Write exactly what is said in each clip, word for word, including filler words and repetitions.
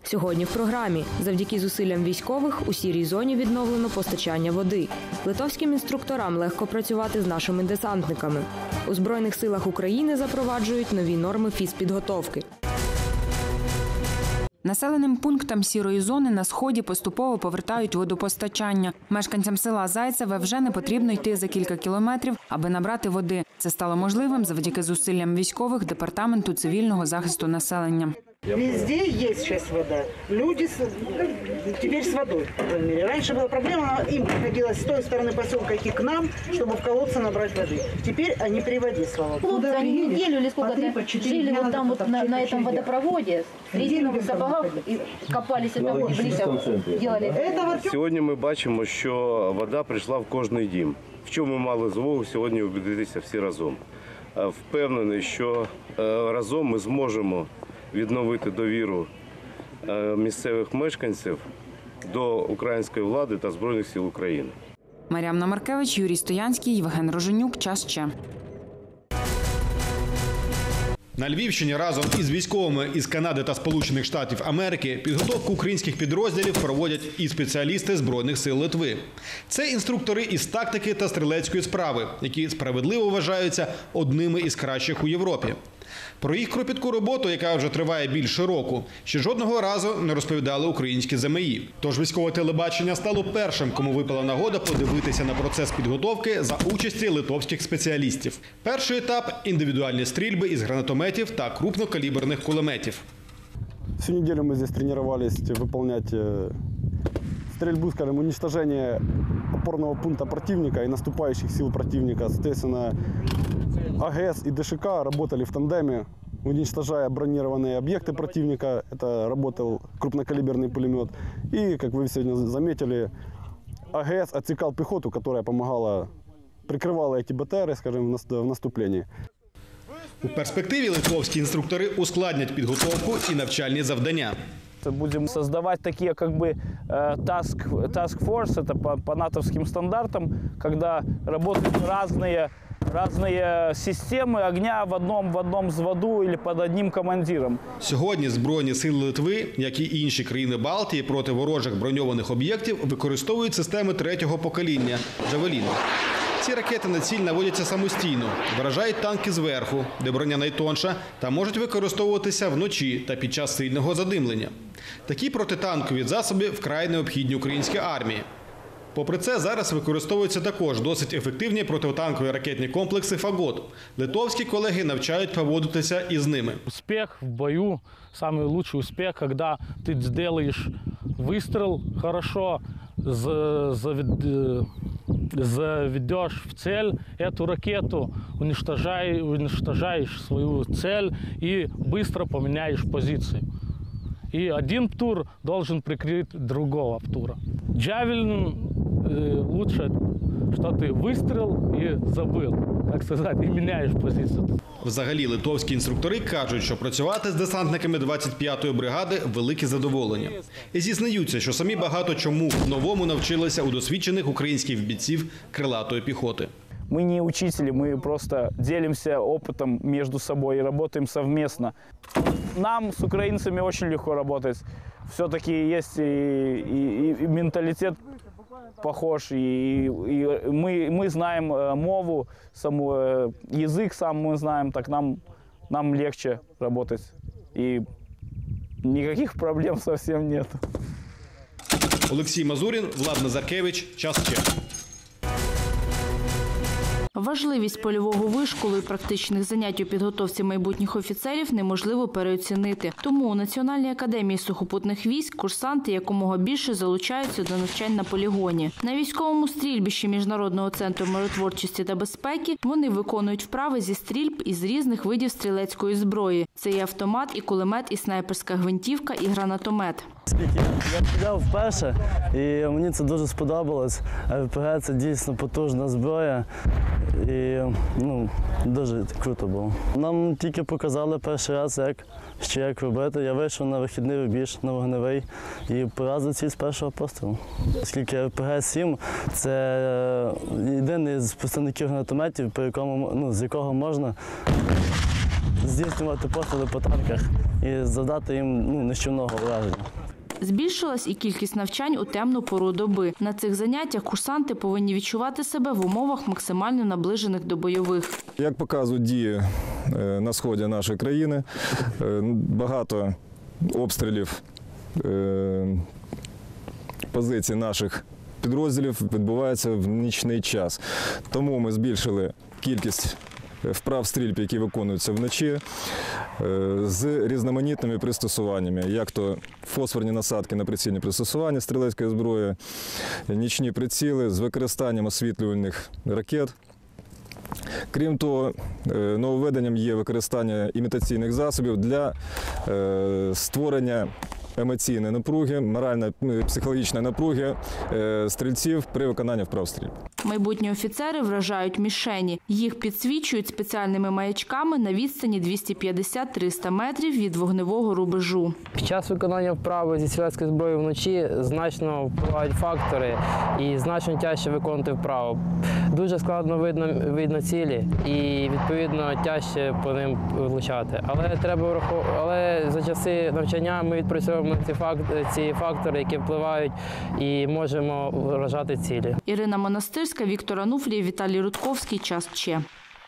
Сьогодні в програмі. Завдяки зусиллям військових у сірій зоні відновлено постачання води. Литовським інструкторам легко працювати з нашими десантниками. У Збройних силах України запроваджують нові норми фізпідготовки. Населеним пунктам сірої зони на Сході поступово повертають водопостачання. Мешканцям села Зайцеве вже не потрібно йти за кілька кілометрів, аби набрати води. Це стало можливим завдяки зусиллям військових Департаменту цивільного захисту населення. Везде есть сейчас вода. Люди с, теперь с водой. Раньше была проблема, им приходилось с той стороны поселка идти к нам, чтобы в колодце набрать воды. Теперь они при воде, слава богу. Хлопцы, они неделю или сколько-то жили вот там вот на, на этом водопроводе, в резиновых сапогах и копались там близко, делали. Сьогодні ми бачимо, що вода прийшла в кожний дім. В чому ми мали змогу сьогодні убедитися всі разом. Впевнений, що разом ми зможемо відновити довіру місцевих мешканців до української влади та Збройних сил України. Мар'яна Маркевич, Юрій Стоянський, Євген Роженюк. Час ще. На Львівщині разом із військовими із Канади та Сполучених Штатів Америки підготовку українських підрозділів проводять і спеціалісти Збройних сил Литви. Це інструктори із тактики та стрілецької справи, які справедливо вважаються одними із кращих у Європі. Про їх кропітку роботу, яка вже триває більше року, ще жодного разу не розповідали українські ЗМІ. Тож військове телебачення стало першим, кому випала нагода подивитися на процес підготовки за участі литовських спеціалістів. Перший етап – індивідуальні стрільби із гранатометів та крупнокаліберних кулеметів. Всю неделю мы здесь тренировались выполнять стрельбу, скажем, уничтожение опорного пункта противника и наступающих сил противника. Соответственно, АГС и ДШК работали в тандеме, уничтожая бронированные объекты противника. Это работал крупнокалиберный пулемет. И, как вы сегодня заметили, АГС отсекал пехоту, которая помогала, прикрывала эти БТРы, скажем, в наступлении. У перспективі литовські інструктори ускладнять підготовку і навчальні завдання. Будем создавать такие как бы task, task force, это по, по натовским стандартам, когда работают разные, разные системы огня в одном, в одном взводу или под одним командиром. Сьогодні Збройні сили Литви, як і інші країни Балтії, проти ворожих броньованих об'єктів використовують системи третього покоління – «Джавелін». Ці ракети на ціль наводяться самостійно, вражають танки зверху, де броня найтонша, та можуть використовуватися вночі та під час сильного задимлення. Такі протитанкові засоби вкрай необхідні українській армії. Попри це, зараз використовуються також досить ефективні протитанкові ракетні комплекси «Фагот». Литовські колеги навчають поводитися із ними. Успіх в бою – найкращий успіх, коли ти зробиш вистріл хорошо, заведешь в цель эту ракету, уничтожаешь, уничтожаешь свою цель и быстро поменяешь позицию. И один птур должен прикрыть другого птура. Джавелин э, лучше, что ты выстрел и забыл, так сказать, и меняешь позицию. Взагалі, литовські інструктори кажуть, що працювати з десантниками двадцять п'ятої бригади – велике задоволення. І зізнаються, що самі багато чому новому навчилися у досвідчених українських бійців крилатої піхоти. Мы не учители, мы просто делимся опытом между собой и работаем совместно. Нам с украинцами очень легко работать. Все-таки есть и, и, и менталитет похож, и, и мы, мы знаем мову, саму, язык сам мы знаем, так нам, нам легче работать. И никаких проблем совсем нет. Олексій Мазурін, Влад Назаркевич. Час ще. Важливість польового вишколу і практичних занять у підготовці майбутніх офіцерів неможливо переоцінити. Тому у Національній академії сухопутних військ курсанти якомога більше залучаються до навчань на полігоні. На військовому стрільбищі Міжнародного центру миротворчості та безпеки вони виконують вправи зі стрільб із різних видів стрілецької зброї. Це і автомат, і кулемет, і снайперська гвинтівка, і гранатомет. Я стріляв вперше, і мені це дуже сподобалось. РПГ – це дійсно потужна зброя, і ну, дуже круто було. Нам тільки показали перший раз, як, що як робити. Я вийшов на вихідний рубіж, на вогневий, і поразив ціль з першого пострілу. Оскільки РПГ сім – це єдиний з представників гранатометів, по якому, ну, з якого можна здійснювати постріли по танках і завдати їм ну, нищівного враження. Збільшилась і кількість навчань у темну пору доби. На цих заняттях курсанти повинні відчувати себе в умовах максимально наближених до бойових. Як показують дії на сході нашої країни, багато обстрілів позицій наших підрозділів відбувається в нічний час. Тому ми збільшили кількість вправ стрільб, які виконуються вночі, з різноманітними пристосуваннями, як то фосфорні насадки на прицільні пристосування стрілецької зброї, нічні приціли з використанням освітлювальних ракет. Крім того, нововведенням є використання імітаційних засобів для створення емоційної напруги, морально-психологічної напруги стрільців при виконанні вправ стрільб. Майбутні офіцери вражають мішені. Їх підсвічують спеціальними маячками на відстані двісті п'ятдесят - триста метрів від вогневого рубежу. Під час виконання вправи зі стрілецької зброї вночі значно впливають фактори і значно тяжче виконувати вправу. Дуже складно видно, видно цілі і, відповідно, тяжче по ним влучати. Але треба враховувати, але за часи навчання ми відпрацьовуємо ці фактори, ці фактори, які впливають, і можемо вражати цілі. Ірина Монастирська, Віктор Ануфрієв, Віталій Рудковський. Час Че.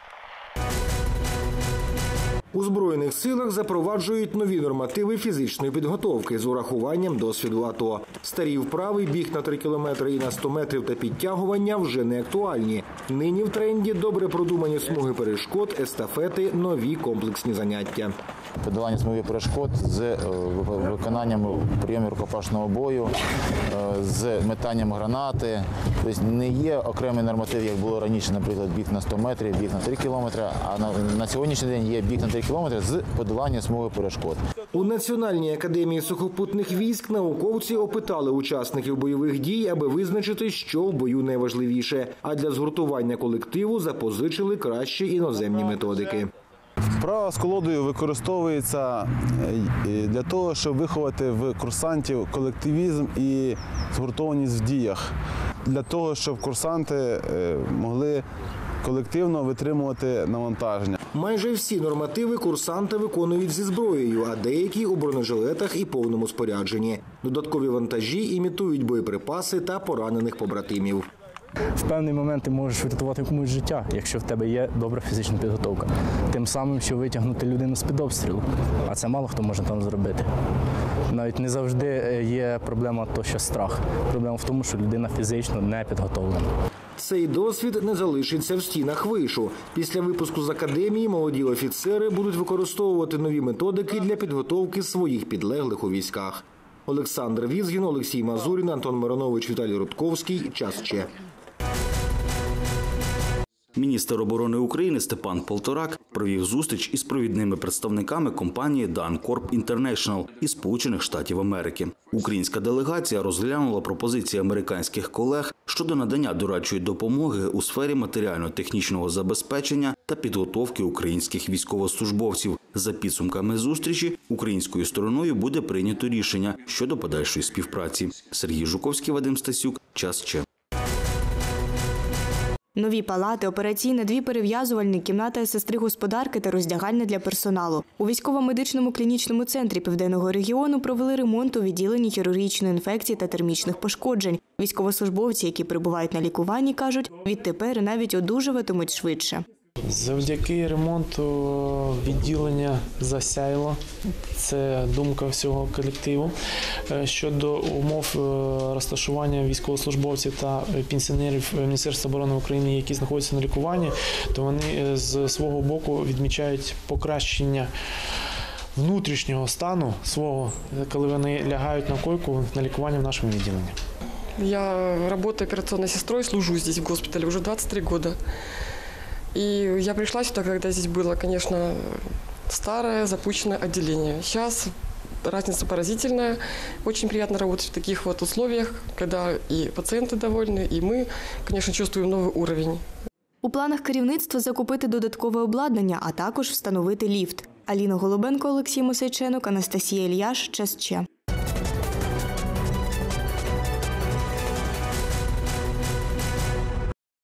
У Збройних силах запроваджують нові нормативи фізичної підготовки з урахуванням досвіду АТО. Старі вправи, біг на три кілометри і на сто метрів та підтягування вже не актуальні. Нині в тренді добре продумані смуги перешкод, естафети, нові комплексні заняття. Подолання смуги перешкод з виконанням прийомів рукопашного бою, з метанням гранати. Тобто не є окремий норматив, як було раніше, наприклад, біг на сто метрів, біг на три кілометри, а на, на сьогоднішній день є біг на три кілометри з подолання смуги перешкод. У Національній академії сухопутних військ науковці опитали учасників бойових дій, аби визначити, що в бою найважливіше. А для згуртування колективу запозичили кращі іноземні методики. Вправа з колодою використовується для того, щоб виховати в курсантів колективізм і згуртованість в діях. Для того, щоб курсанти могли колективно витримувати навантаження. Майже всі нормативи курсанти виконують зі зброєю, а деякі у бронежилетах і повному спорядженні. Додаткові вантажі імітують боєприпаси та поранених побратимів. В певний момент ти можеш врятувати комусь життя, якщо в тебе є добра фізична підготовка. Тим самим, що витягнути людину з-під обстрілу. А це мало хто може там зробити. Навіть не завжди є проблема то, що страх. Проблема в тому, що людина фізично не підготовлена. Цей досвід не залишиться в стінах вишу. Після випуску з академії молоді офіцери будуть використовувати нові методики для підготовки своїх підлеглих у військах. Олександр Візгін, Олексій Мазурін, Антон Миронович, Віталій Рудковський. Час Че. Міністр оборони України Степан Полторак провів зустріч із провідними представниками компанії Данкорп International із Сполучених Штатів Америки. Українська делегація розглянула пропозиції американських колег щодо надання дорадчої допомоги у сфері матеріально-технічного забезпечення та підготовки українських військовослужбовців. За підсумками зустрічі українською стороною буде прийнято рішення щодо подальшої співпраці. Сергій Жуковський, Вадим Стасюк. Час Че. Нові палати, операційна, дві перев'язувальні, кімната сестри господарки та роздягальня для персоналу. У військово-медичному клінічному центрі Південного регіону провели ремонт у відділенні хірургічної інфекції та термічних пошкоджень. Військовослужбовці, які перебувають на лікуванні, кажуть, відтепер навіть одужуватимуть швидше. Завдяки ремонту відділення засяяло. Це думка всього колективу. Щодо умов розташування військовослужбовців та пенсіонерів Міністерства оборони України, які знаходяться на лікуванні, то вони з свого боку відмічають покращення внутрішнього стану свого, коли вони лягають на койку на лікування в нашому відділенні. Я работаю операционной сестрой, служу здесь в госпитале уже двадцать три года. И я пришла сюда, когда здесь было, конечно, старое запущенное отделение. Сейчас разница поразительная. Очень приятно работать в таких вот условиях, когда и пациенты довольны, и мы, конечно, чувствуем новый уровень. У планах керівництва закупити додаткове обладнання, а також встановити ліфт. Аліна Голубенко, Олексій Мосейченок, Анастасія Ільяш. Час Че.